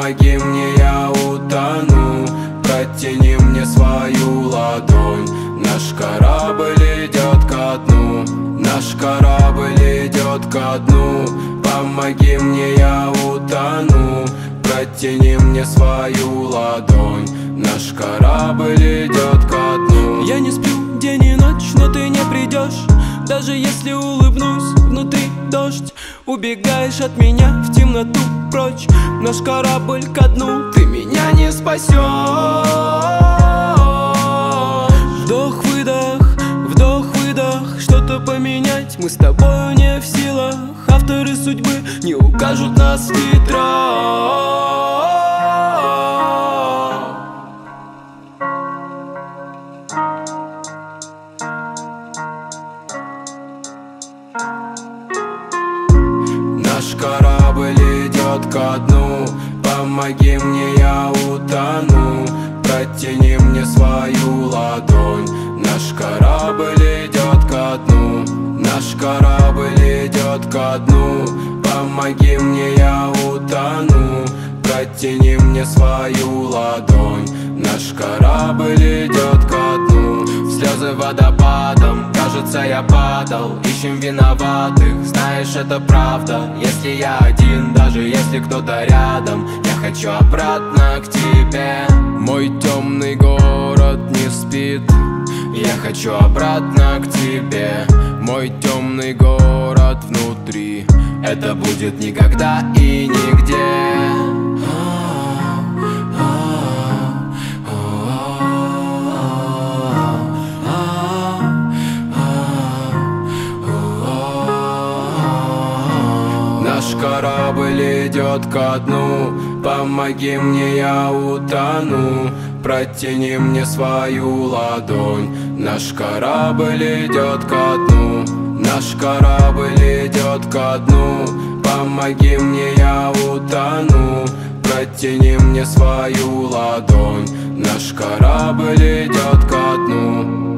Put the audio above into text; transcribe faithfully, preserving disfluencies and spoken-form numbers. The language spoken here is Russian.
помоги мне, я утону. Протяни мне свою ладонь. Наш корабль идет ко дну. Наш корабль идет ко дну. Помоги мне, я утону. Протяни мне свою ладонь. Наш корабль идет ко дну. Я не сплю день и ночь, но ты не придешь. Даже если улыбнусь, внутри дождь. Убегаешь от меня в темноту прочь. Наш корабль ко дну, ты меня не спасешь. Вдох-выдох, вдох-выдох. Что-то поменять мы с тобою не в силах. Авторы судьбы не укажут нас в титрах. Наш корабль идет ко дну. Помоги мне, я утону. Протяни мне свою ладонь. Наш корабль идет ко дну. Наш корабль идет ко дну. Помоги мне, я утону. Протяни мне свою ладонь. Наш корабль идет ко дну. Слезы водопадом, кажется, я падал. Ищем виноватых, знаешь, это правда. Если я один, даже если кто-то рядом, я хочу обратно к тебе. Мой темный город не спит. Я хочу обратно к тебе. Мой темный город внутри. Это будет никогда и нигде. Наш корабль идет ко дну. Помоги мне, я утону. Протяни мне свою ладонь. Наш корабль идет ко дну. Наш корабль идет ко дну. Помоги мне, я утону. Протяни мне свою ладонь. Наш корабль идет ко дну.